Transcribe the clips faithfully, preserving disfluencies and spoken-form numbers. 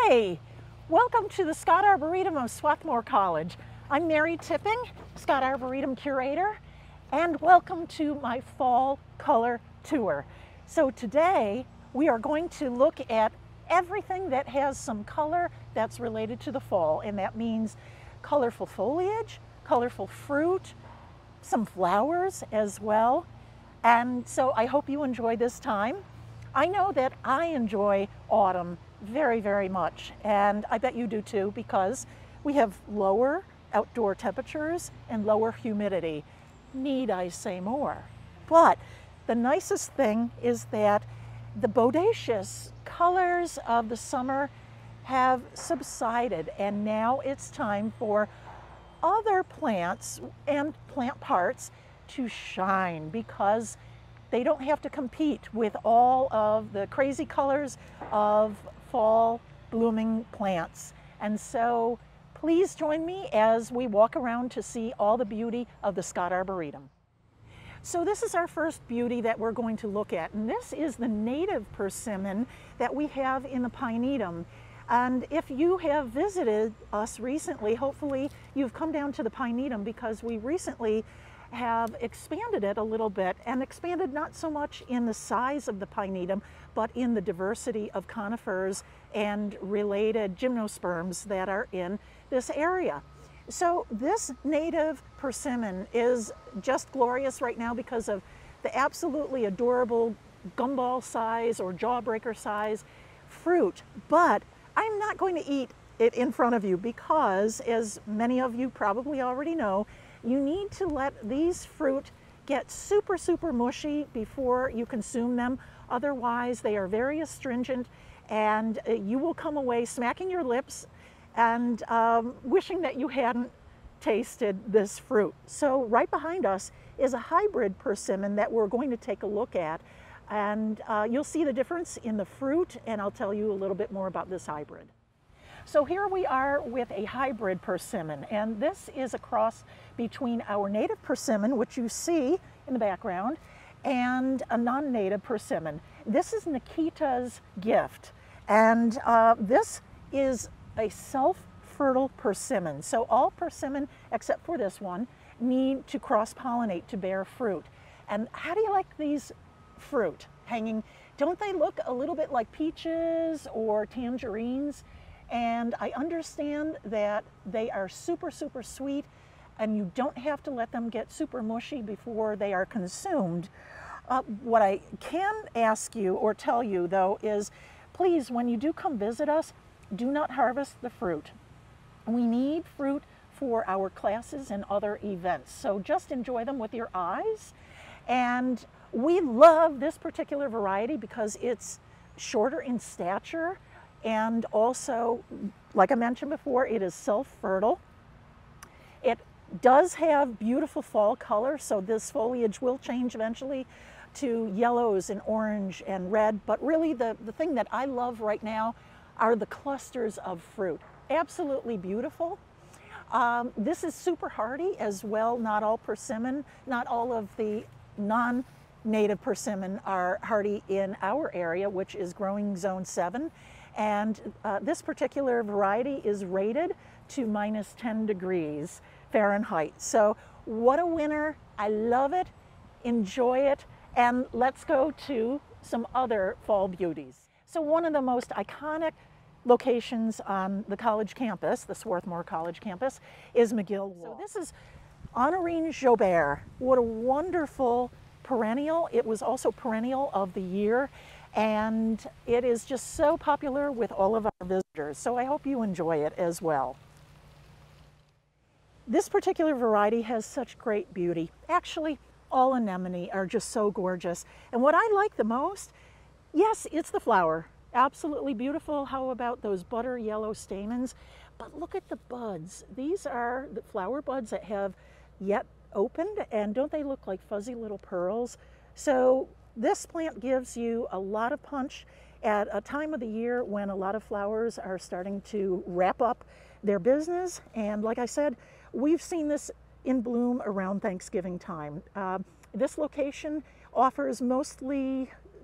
Hi, welcome to the Scott Arboretum of Swarthmore College. I'm Mary Tipping, Scott Arboretum Curator, and welcome to my fall color tour. So today we are going to look at everything that has some color that's related to the fall, and that means colorful foliage, colorful fruit, some flowers as well. And so I hope you enjoy this time. I know that I enjoy autumn very, very much, and I bet you do too, because we have lower outdoor temperatures and lower humidity. Need I say more? But the nicest thing is that the bodacious colors of the summer have subsided, and now it's time for other plants and plant parts to shine, because they don't have to compete with all of the crazy colors of fall blooming plants. And so please join me as we walk around to see all the beauty of the Scott Arboretum. So this is our first beauty that we're going to look at, and this is the native persimmon that we have in the Pinetum. And if you have visited us recently, hopefully you've come down to the Pinetum, because we recently have expanded it a little bit, and expanded not so much in the size of the Pinetum, but in the diversity of conifers and related gymnosperms that are in this area. So this native persimmon is just glorious right now because of the absolutely adorable gumball size or jawbreaker size fruit. But I'm not going to eat it in front of you, because, as many of you probably already know, you need to let these fruit get super, super mushy before you consume them. Otherwise, they are very astringent, and you will come away smacking your lips and um, wishing that you hadn't tasted this fruit. So right behind us is a hybrid persimmon that we're going to take a look at. And uh, you'll see the difference in the fruit, and I'll tell you a little bit more about this hybrid. So here we are with a hybrid persimmon, and this is a cross between our native persimmon, which you see in the background, and a non-native persimmon. This is Nikita's gift, and uh, this is a self-fertile persimmon. So all persimmon, except for this one, need to cross-pollinate to bear fruit. And how do you like these fruit hanging? Don't they look a little bit like peaches or tangerines? And I understand that they are super, super sweet, and you don't have to let them get super mushy before they are consumed. Uh, what I can ask you or tell you, though, is please, when you do come visit us, do not harvest the fruit. We need fruit for our classes and other events, so just enjoy them with your eyes. And we love this particular variety because it's shorter in stature, and also, like I mentioned before, it is self-fertile. It does have beautiful fall color, so this foliage will change eventually to yellows and orange and red, but really the, the thing that I love right now are the clusters of fruit. Absolutely beautiful. Um, this is super hardy as well. Not all persimmon, not all of the non-native persimmon are hardy in our area, which is growing zone seven. And uh, this particular variety is rated to minus ten degrees Fahrenheit. So what a winner. I love it, enjoy it, and let's go to some other fall beauties. So one of the most iconic locations on the college campus, the Swarthmore College campus, is McGill Wall. So this is Honorine Jobert. What a wonderful perennial. It was also perennial of the year, and it is just so popular with all of our visitors. So I hope you enjoy it as well. This particular variety has such great beauty. Actually, all anemone are just so gorgeous. And what I like the most, yes, it's the flower. Absolutely beautiful. How about those butter yellow stamens? But look at the buds. These are the flower buds that have yet opened, and don't they look like fuzzy little pearls? So this plant gives you a lot of punch at a time of the year when a lot of flowers are starting to wrap up their business. And like I said, we've seen this in bloom around Thanksgiving time. Uh, this location offers mostly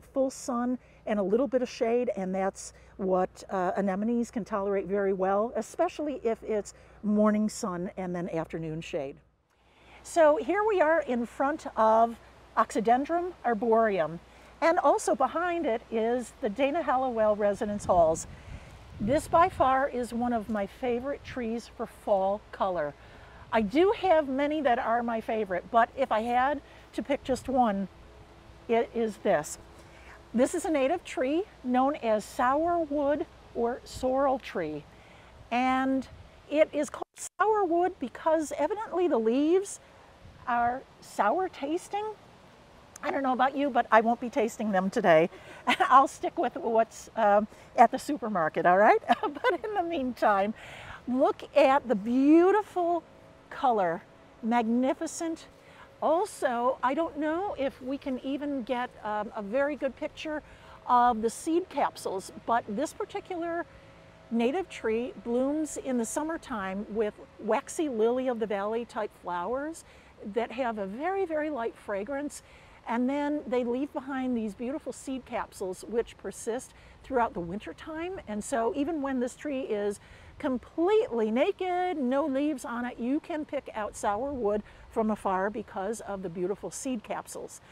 full sun and a little bit of shade, and that's what uh, anemones can tolerate very well, especially if it's morning sun and then afternoon shade. So here we are in front of Scott Arboretum, and also behind it is the Dana Hallowell Residence Halls. This by far is one of my favorite trees for fall color. I do have many that are my favorite, but if I had to pick just one, it is this. This is a native tree known as sourwood or sorrel tree. And it is called sourwood because evidently the leaves are sour tasting. I don't know about you, but I won't be tasting them today. I'll stick with what's um, at the supermarket, all right? But in the meantime, look at the beautiful color, magnificent. Also, I don't know if we can even get um, a very good picture of the seed capsules, but this particular native tree blooms in the summertime with waxy lily of the valley type flowers that have a very, very light fragrance. And then they leave behind these beautiful seed capsules which persist throughout the winter time. And so even when this tree is completely naked, no leaves on it, you can pick out sourwood from afar because of the beautiful seed capsules.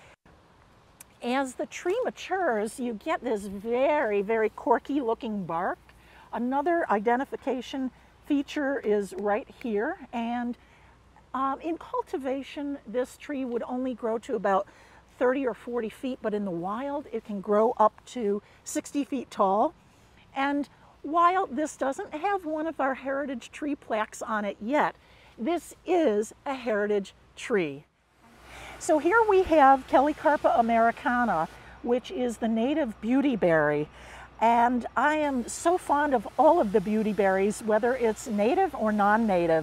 As the tree matures, you get this very, very corky looking bark. Another identification feature is right here. And um, in cultivation, this tree would only grow to about thirty or forty feet, but in the wild it can grow up to sixty feet tall. And while this doesn't have one of our heritage tree plaques on it yet, this is a heritage tree. So here we have Carpa americana, which is the native beauty berry. And I am so fond of all of the beauty berries, whether it's native or non-native.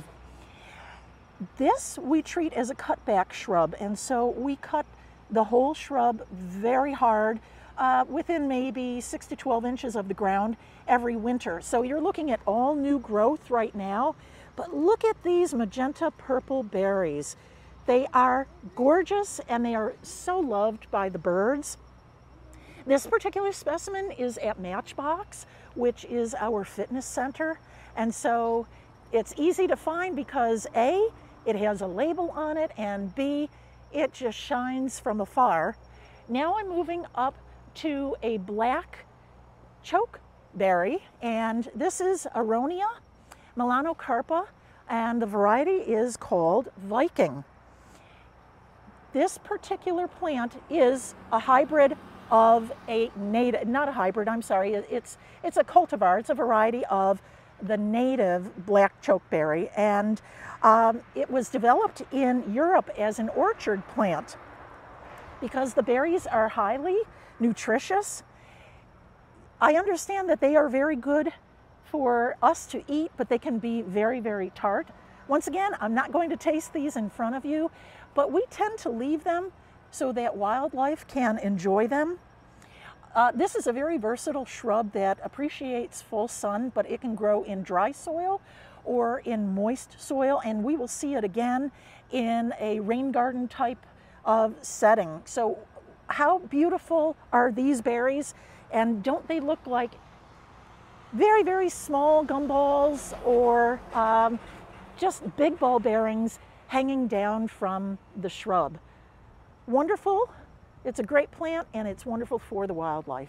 This we treat as a cutback shrub, and so we cut the whole shrub very hard, uh, within maybe six to twelve inches of the ground every winter. So you're looking at all new growth right now, but look at these magenta purple berries. They are gorgeous and they are so loved by the birds. This particular specimen is at Matchbox, which is our fitness center. And so it's easy to find because A, it has a label on it, and B, it just shines from afar. Now I'm moving up to a black chokeberry, and this is Aronia melanocarpa, and the variety is called Viking. This particular plant is a hybrid of a native, not a hybrid, I'm sorry, it's, it's a cultivar, it's a variety of the native black chokeberry, and um, it was developed in Europe as an orchard plant because the berries are highly nutritious. I understand that they are very good for us to eat, but they can be very, very tart. Once again, I'm not going to taste these in front of you, but we tend to leave them so that wildlife can enjoy them. Uh, this is a very versatile shrub that appreciates full sun, but it can grow in dry soil or in moist soil, and we will see it again in a rain garden type of setting. So how beautiful are these berries, and don't they look like very, very small gumballs or um, just big ball bearings hanging down from the shrub? Wonderful. It's a great plant and it's wonderful for the wildlife.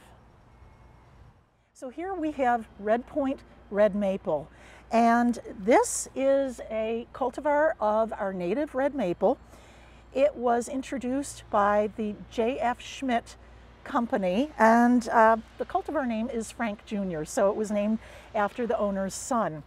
So here we have Red Point red maple, and this is a cultivar of our native red maple. It was introduced by the J F Schmidt company, and uh, the cultivar name is Frank Junior, so it was named after the owner's son.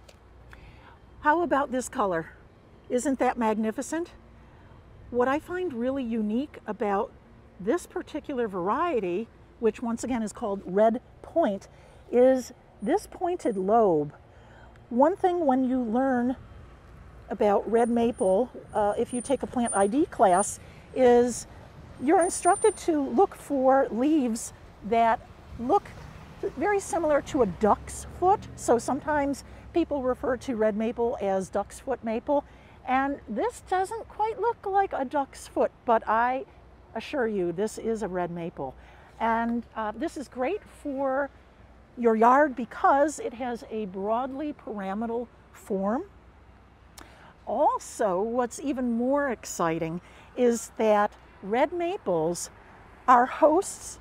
How about this color? Isn't that magnificent? What I find really unique about this particular variety, which once again is called Red Point, is this pointed lobe. One thing when you learn about red maple, uh, if you take a plant I D class, is you're instructed to look for leaves that look very similar to a duck's foot. So sometimes people refer to red maple as duck's foot maple, and this doesn't quite look like a duck's foot, but I assure you this is a red maple. And uh, this is great for your yard because it has a broadly pyramidal form. Also, what's even more exciting is that red maples are hosts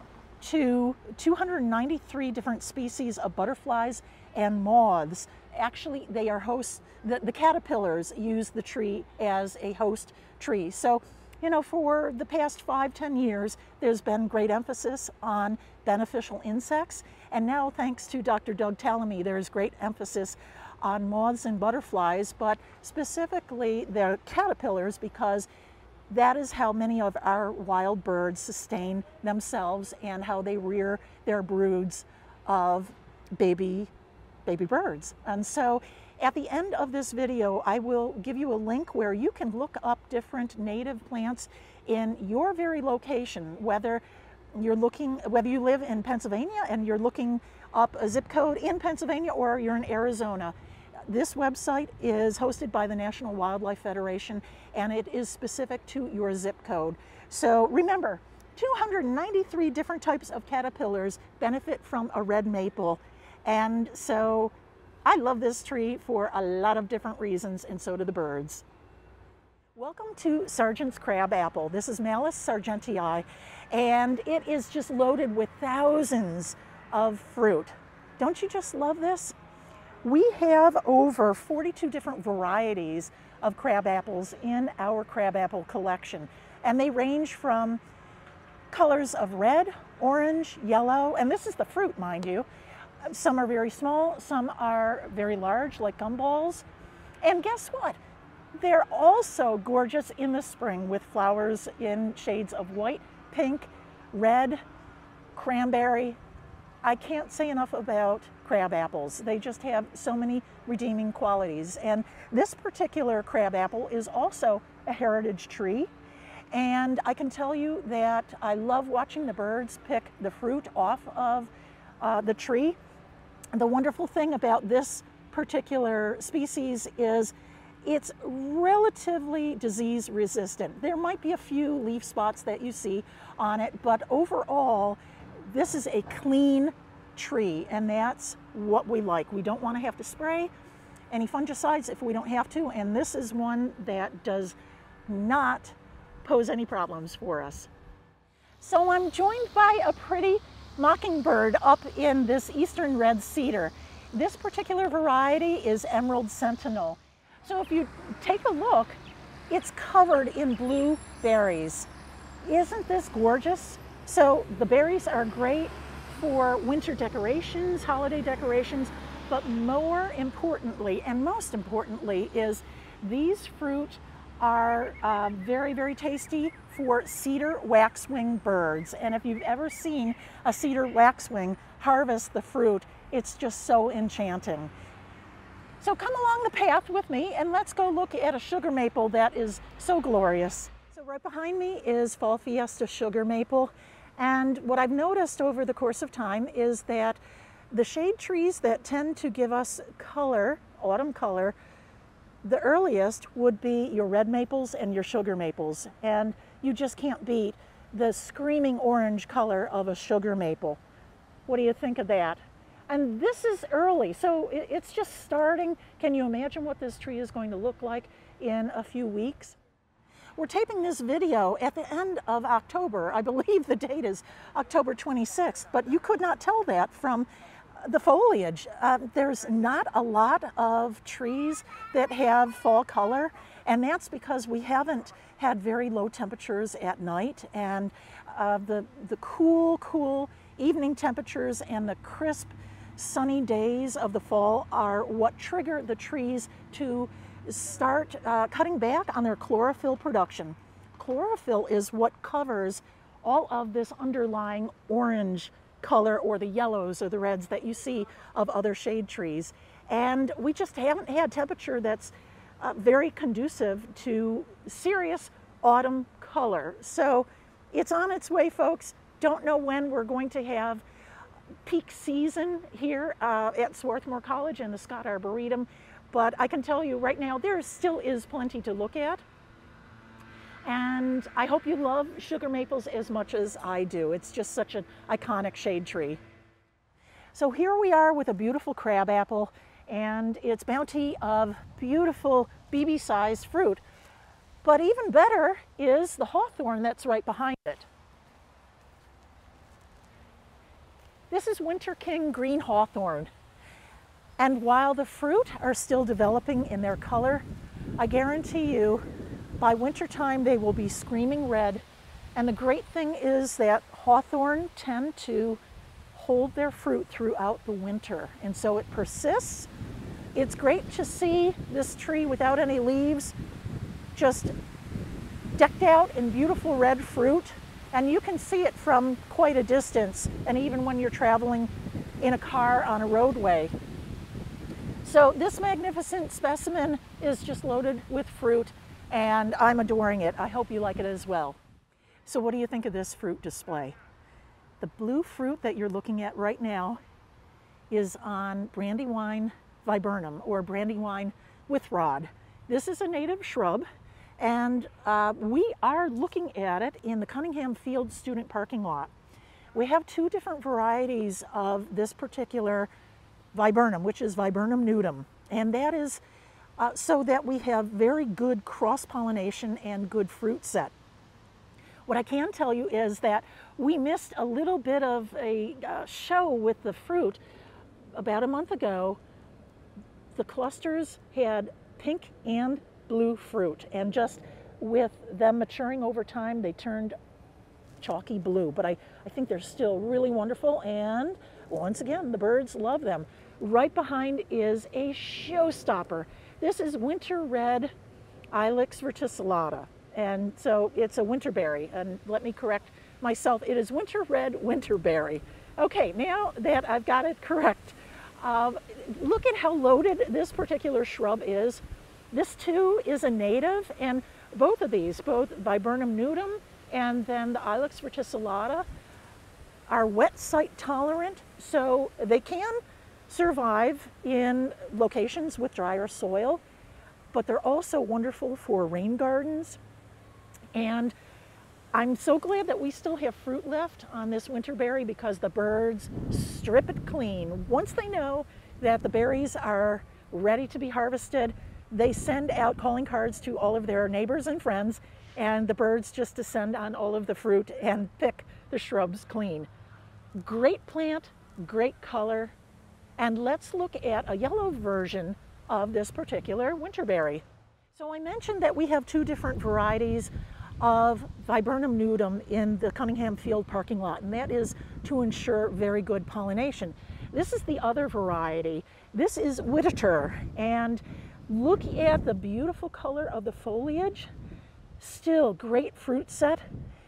to two hundred ninety-three different species of butterflies and moths. Actually, they are hosts, the, the caterpillars use the tree as a host tree. So, you know, for the past five, ten years, there's been great emphasis on beneficial insects. And now, thanks to Doctor Doug Tallamy, there's great emphasis on moths and butterflies, but specifically their caterpillars, because that is how many of our wild birds sustain themselves and how they rear their broods of baby, baby birds. And so at the end of this video, I will give you a link where you can look up different native plants in your very location, whether you're looking, whether you live in Pennsylvania and you're looking up a zip code in Pennsylvania or you're in Arizona. This website is hosted by the National Wildlife Federation, and it is specific to your zip code. So remember, two hundred ninety-three different types of caterpillars benefit from a red maple. And so I love this tree for a lot of different reasons, and so do the birds. Welcome to Sargent's crabapple. This is Malus sargentii, and it is just loaded with thousands of fruit. Don't you just love this? We have over forty-two different varieties of crab apples in our crabapple collection, and they range from colors of red, orange, yellow, and this is the fruit, mind you. Some are very small, some are very large, like gumballs. And guess what? They're also gorgeous in the spring with flowers in shades of white, pink, red, cranberry. I can't say enough about crab apples. They just have so many redeeming qualities. And this particular crab apple is also a heritage tree. And I can tell you that I love watching the birds pick the fruit off of uh, the tree. The wonderful thing about this particular species is it's relatively disease resistant. There might be a few leaf spots that you see on it, but overall, this is a clean tree, and that's what we like. We don't want to have to spray any fungicides if we don't have to, and this is one that does not pose any problems for us. So I'm joined by a pretty mockingbird up in this eastern red cedar. This particular variety is Emerald Sentinel. So if you take a look, it's covered in blue berries. Isn't this gorgeous? So the berries are great for winter decorations, holiday decorations, but more importantly, and most importantly, is these fruit are uh, very, very tasty for cedar waxwing birds. And if you've ever seen a cedar waxwing harvest the fruit, it's just so enchanting. So come along the path with me and let's go look at a sugar maple that is so glorious. So right behind me is Fall Fiesta sugar maple. And what I've noticed over the course of time is that the shade trees that tend to give us color, autumn color, the earliest would be your red maples and your sugar maples. And you just can't beat the screaming orange color of a sugar maple. What do you think of that? And this is early, so it's just starting. Can you imagine what this tree is going to look like in a few weeks? We're taping this video at the end of October. I believe the date is October twenty-sixth, but you could not tell that from the foliage. Uh, there's not a lot of trees that have fall color, and that's because we haven't had very low temperatures at night, and uh, the, the cool, cool evening temperatures and the crisp, sunny days of the fall are what trigger the trees to start uh, cutting back on their chlorophyll production. Chlorophyll is what covers all of this underlying orange color, or the yellows or the reds that you see of other shade trees. And we just haven't had temperature that's uh, very conducive to serious autumn color. So it's on its way, folks. Don't know when we're going to have peak season here uh, at Swarthmore College and the Scott Arboretum, but I can tell you right now there still is plenty to look at. And I hope you love sugar maples as much as I do. It's just such an iconic shade tree. So here we are with a beautiful crabapple and its bounty of beautiful B B-sized fruit. But even better is the hawthorn that's right behind it. This is Winter King green hawthorn. And while the fruit are still developing in their color, I guarantee you by wintertime they will be screaming red. And the great thing is that hawthorn tend to hold their fruit throughout the winter. And so it persists. It's great to see this tree without any leaves, just decked out in beautiful red fruit. And you can see it from quite a distance, and even when you're traveling in a car on a roadway. So this magnificent specimen is just loaded with fruit, and I'm adoring it. I hope you like it as well. So what do you think of this fruit display? The blue fruit that you're looking at right now is on Brandywine viburnum, or Brandywine with rod. This is a native shrub, and uh, we are looking at it in the Cunningham Field student parking lot. We have two different varieties of this particular viburnum, which is Viburnum nudum, and that is uh, so that we have very good cross-pollination and good fruit set. What I can tell you is that we missed a little bit of a uh, show with the fruit about a month ago. The clusters had pink and blue fruit, and just with them maturing over time, they turned chalky blue. But I, I think they're still really wonderful, and once again, the birds love them. Right behind is a showstopper. This is winter red Ilex verticillata, and so it's a winterberry. And let me correct myself, it is winter red winterberry. Okay, now that I've got it correct, uh, look at how loaded this particular shrub is. This too is a native, and both of these, both Viburnum nudum and then the Ilex verticillata, are wet site tolerant, so they can survive in locations with drier soil, but they're also wonderful for rain gardens. And I'm so glad that we still have fruit left on this winterberry, because the birds strip it clean. Once they know that the berries are ready to be harvested, they send out calling cards to all of their neighbors and friends, and the birds just descend on all of the fruit and pick the shrubs clean. Great plant, great color, and let's look at a yellow version of this particular winterberry. So I mentioned that we have two different varieties of Viburnum nudum in the Cunningham Field parking lot, and that is to ensure very good pollination. This is the other variety. This is Whittaker, and look at the beautiful color of the foliage. Still great fruit set.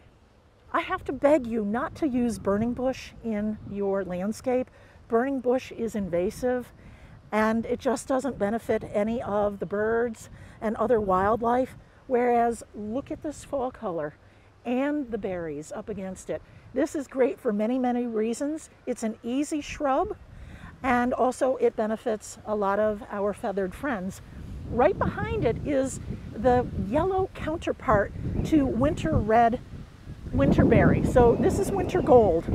I have to beg you not to use burning bush in your landscape. Burning bush is invasive, and it just doesn't benefit any of the birds and other wildlife. Whereas look at this fall color and the berries up against it. This is great for many, many reasons. It's an easy shrub, and also it benefits a lot of our feathered friends. Right behind it is the yellow counterpart to winter red winterberry. So this is winter gold.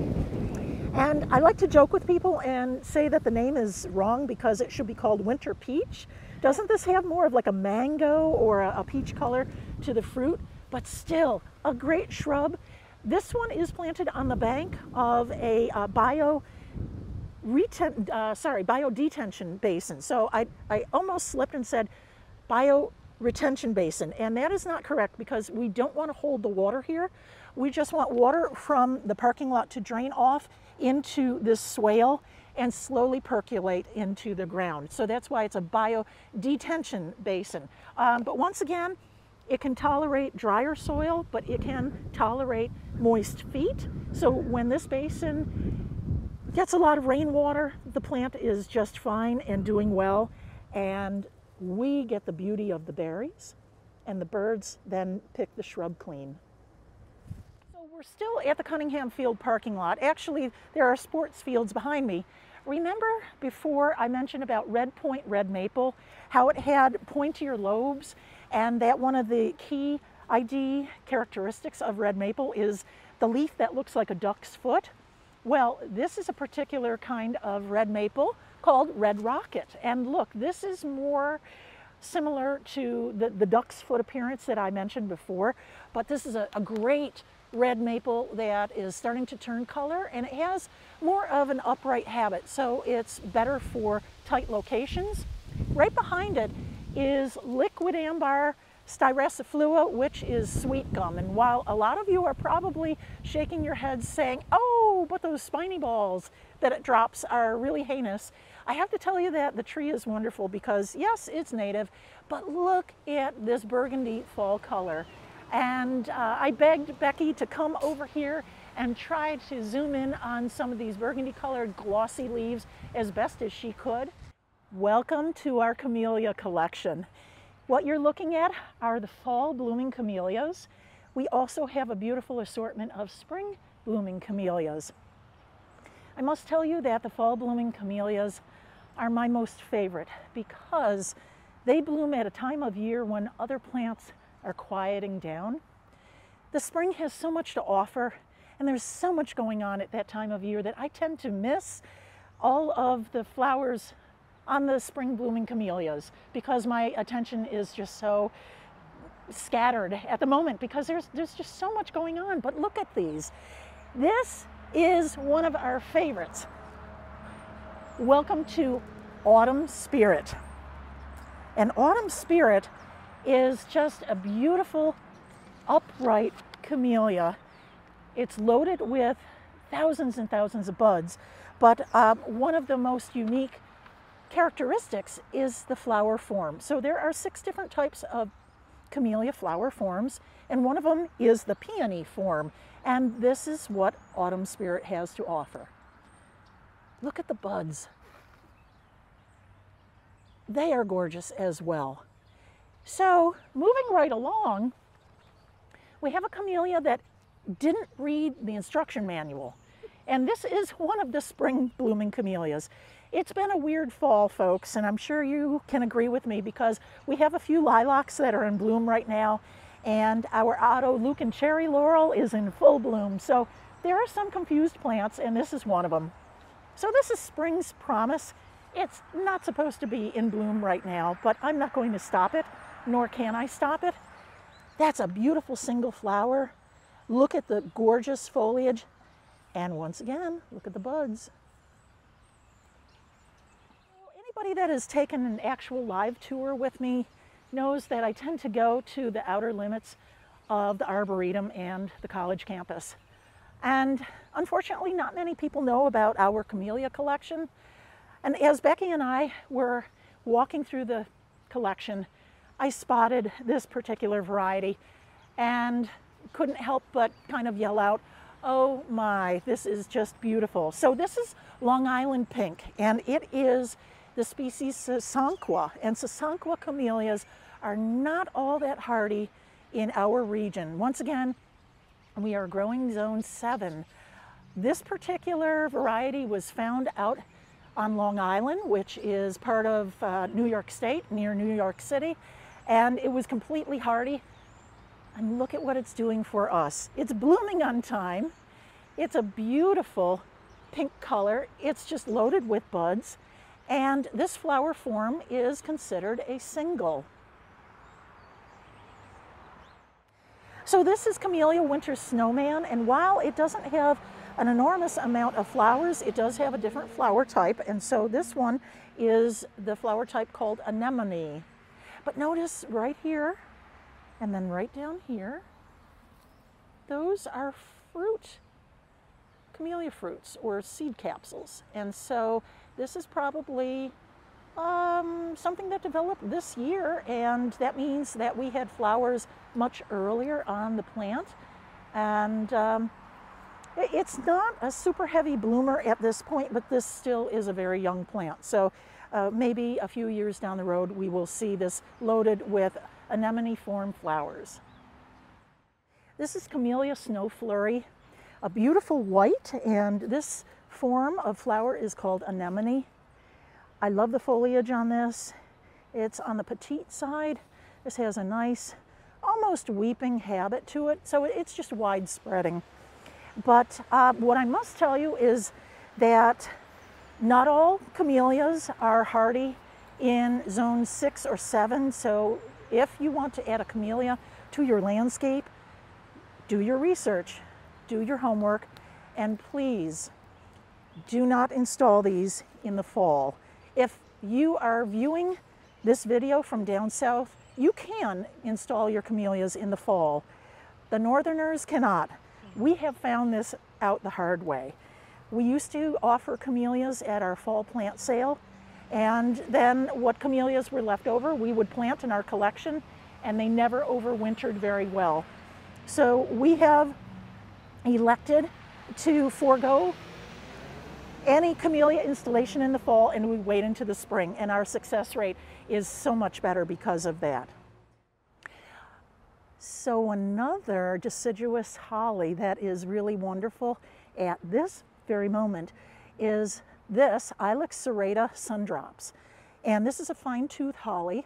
And I like to joke with people and say that the name is wrong because it should be called winter peach. Doesn't this have more of like a mango or a, a peach color to the fruit? But still a great shrub. This one is planted on the bank of a uh, bio Reten uh, sorry, biodetention basin. So I, I almost slipped and said bioretention basin, and that is not correct, because we don't want to hold the water here. We just want water from the parking lot to drain off into this swale and slowly percolate into the ground. So that's why it's a biodetention basin. Um, but once again, it can tolerate drier soil, but it can tolerate moist feet. So when this basin gets a lot of rainwater, the plant is just fine and doing well, and we get the beauty of the berries, and the birds then pick the shrub clean. So we're still at the Cunningham Field parking lot. Actually, there are sports fields behind me. Remember before I mentioned about Red Point red maple, how it had pointier lobes, and that one of the key I D characteristics of red maple is the leaf that looks like a duck's foot. Well, this is a particular kind of red maple called red rocket. And look, this is more similar to the, the duck's foot appearance that I mentioned before, but this is a, a great red maple that is starting to turn color, and it has more of an upright habit, so it's better for tight locations. Right behind it is liquid ambar styraciflua, which is sweet gum. And while a lot of you are probably shaking your heads saying, oh, but those spiny balls that it drops are really heinous, I have to tell you that the tree is wonderful because yes, it's native, but look at this burgundy fall color. And uh, I begged Becky to come over here and try to zoom in on some of these burgundy colored glossy leaves as best as she could. Welcome to our camellia collection. What you're looking at are the fall blooming camellias. We also have a beautiful assortment of spring blooming camellias. I must tell you that the fall blooming camellias are my most favorite because they bloom at a time of year when other plants are quieting down. The spring has so much to offer, and there's so much going on at that time of year that I tend to miss all of the flowers on the spring blooming camellias because my attention is just so scattered at the moment because there's, there's just so much going on. But look at these. This is one of our favorites. Welcome to Autumn Spirit. And Autumn Spirit is just a beautiful upright camellia. It's loaded with thousands and thousands of buds, but uh, one of the most unique characteristics is the flower form. So there are six different types of camellia flower forms, and one of them is the peony form, and this is what Autumn Spirit has to offer. Look at the buds. They are gorgeous as well. So moving right along, we have a camellia that didn't read the instruction manual, and this is one of the spring blooming camellias. It's been a weird fall, folks, and I'm sure you can agree with me because we have a few lilacs that are in bloom right now, and our Otto Lucan cherry laurel is in full bloom. So there are some confused plants, and this is one of them. So this is spring's promise. It's not supposed to be in bloom right now, but I'm not going to stop it, nor can I stop it. That's a beautiful single flower. Look at the gorgeous foliage, and once again, look at the buds. Anybody that has taken an actual live tour with me knows that I tend to go to the outer limits of the Arboretum and the college campus. And unfortunately, not many people know about our camellia collection. And as Becky and I were walking through the collection, I spotted this particular variety and couldn't help but kind of yell out, oh my, this is just beautiful. So this is Long Island pink, and it is the species Sasanqua, and Sasanqua camellias are not all that hardy in our region. Once again, we are growing zone seven. This particular variety was found out on Long Island, which is part of uh, New York State, near New York City, and it was completely hardy. And look at what it's doing for us. It's blooming on time. It's a beautiful pink color. It's just loaded with buds. And this flower form is considered a single. So this is Camellia Winter Snowman, and while it doesn't have an enormous amount of flowers, it does have a different flower type, and so this one is the flower type called anemone. But notice right here, and then right down here, those are fruit, camellia fruits, or seed capsules. And so this is probably um, something that developed this year, and that means that we had flowers much earlier on the plant. And um, it's not a super heavy bloomer at this point, but this still is a very young plant. So uh, maybe a few years down the road, we will see this loaded with anemone form flowers. This is Camellia Snow Flurry, a beautiful white, and this form of flower is called anemone. I love the foliage on this. It's on the petite side. This has a nice almost weeping habit to it, so it's just widespreading. But uh, what I must tell you is that not all camellias are hardy in zone six or seven, so if you want to add a camellia to your landscape, do your research, do your homework, and please do not install these in the fall. If you are viewing this video from down south, you can install your camellias in the fall. The northerners cannot. We have found this out the hard way. We used to offer camellias at our fall plant sale, and then what camellias were left over, we would plant in our collection, and they never overwintered very well. So we have elected to forego any camellia installation in the fall, and we wait into the spring, and our success rate is so much better because of that. So another deciduous holly that is really wonderful at this very moment is this Ilex serrata sundrops. And this is a fine-tooth holly.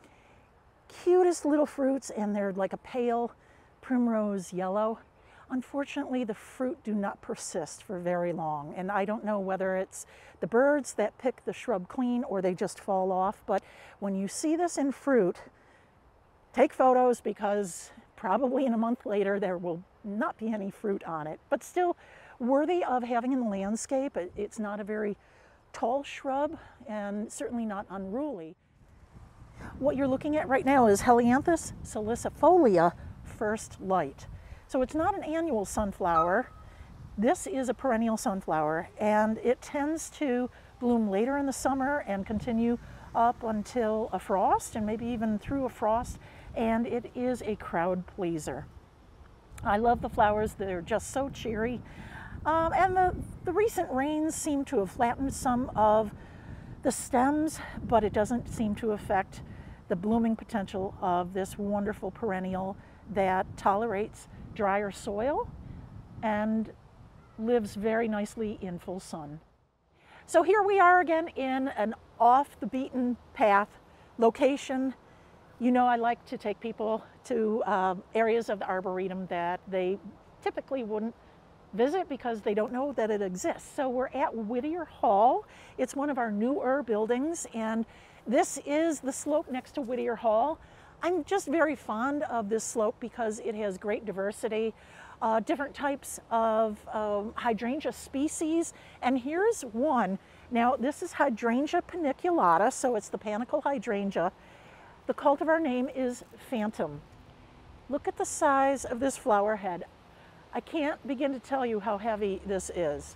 Cutest little fruits, and they're like a pale primrose yellow. Unfortunately, the fruit do not persist for very long, and I don't know whether it's the birds that pick the shrub clean or they just fall off, but when you see this in fruit, take photos, because probably in a month later there will not be any fruit on it, but still worthy of having in the landscape. It's not a very tall shrub and certainly not unruly. What you're looking at right now is Helianthus salicifolia First Light. So it's not an annual sunflower. This is a perennial sunflower, and it tends to bloom later in the summer and continue up until a frost, and maybe even through a frost, and it is a crowd pleaser. I love the flowers. They're just so cheery. Um, and the, the recent rains seem to have flattened some of the stems, but it doesn't seem to affect the blooming potential of this wonderful perennial that tolerates drier soil and lives very nicely in full sun. So here we are again in an off the beaten path location. You know, I like to take people to uh, areas of the Arboretum that they typically wouldn't visit because they don't know that it exists. So we're at Whittier Hall. It's one of our newer buildings, and this is the slope next to Whittier Hall. I'm just very fond of this slope because it has great diversity, uh, different types of um, hydrangea species, and here's one. Now this is Hydrangea paniculata, so it's the panicle hydrangea. The cultivar name is Phantom. Look at the size of this flower head. I can't begin to tell you how heavy this is.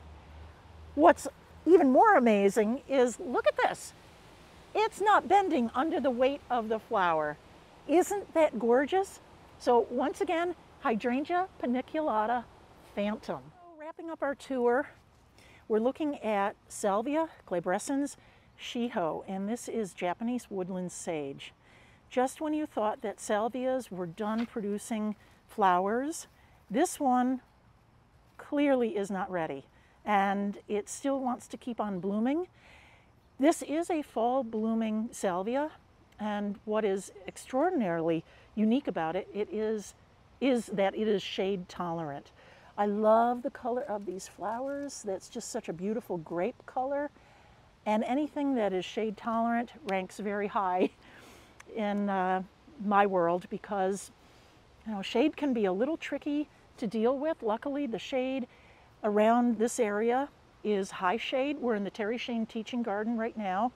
What's even more amazing is, look at this. It's not bending under the weight of the flower. Isn't that gorgeous? So once again, Hydrangea paniculata Phantom. So wrapping up our tour, we're looking at Salvia glabrescens shiho, and this is Japanese woodland sage. Just when you thought that salvias were done producing flowers, this one clearly is not ready, and it still wants to keep on blooming. This is a fall blooming salvia, and what is extraordinarily unique about it, it is, is that it is shade tolerant. I love the color of these flowers. That's just such a beautiful grape color, and anything that is shade tolerant ranks very high in uh, my world, because you know, shade can be a little tricky to deal with. Luckily, the shade around this area is high shade. We're in the Terry Shane Teaching Garden right now,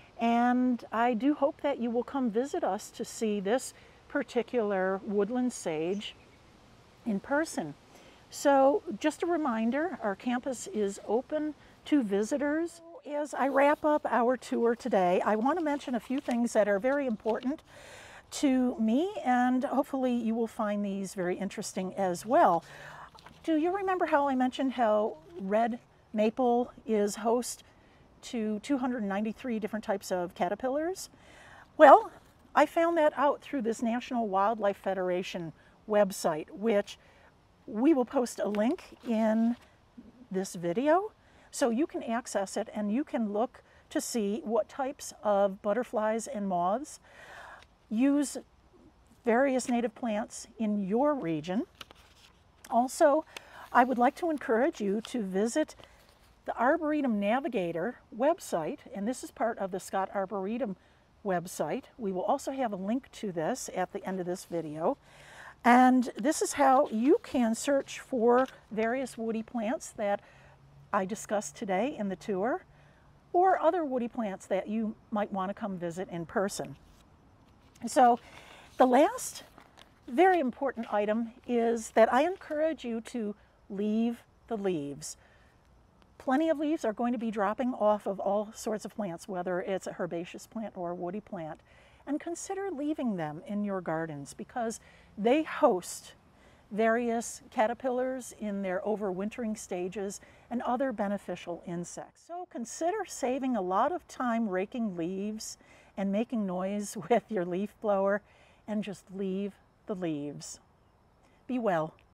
and I do hope that you will come visit us to see this particular woodland sage in person. So just a reminder, our campus is open to visitors. As I wrap up our tour today, I want to mention a few things that are very important to me, and hopefully you will find these very interesting as well. Do you remember how I mentioned how red maple is host to two hundred ninety-three different types of caterpillars? Well, I found that out through this National Wildlife Federation website, which we will post a link in this video so you can access it and you can look to see what types of butterflies and moths use various native plants in your region. Also, I would like to encourage you to visit the Arboretum Navigator website, and this is part of the Scott Arboretum website. We will also have a link to this at the end of this video. And this is how you can search for various woody plants that I discussed today in the tour, or other woody plants that you might want to come visit in person. So the last very important item is that I encourage you to leave the leaves. Plenty of leaves are going to be dropping off of all sorts of plants, whether it's a herbaceous plant or a woody plant. And consider leaving them in your gardens because they host various caterpillars in their overwintering stages and other beneficial insects. So consider saving a lot of time raking leaves and making noise with your leaf blower and just leave the leaves. Be well.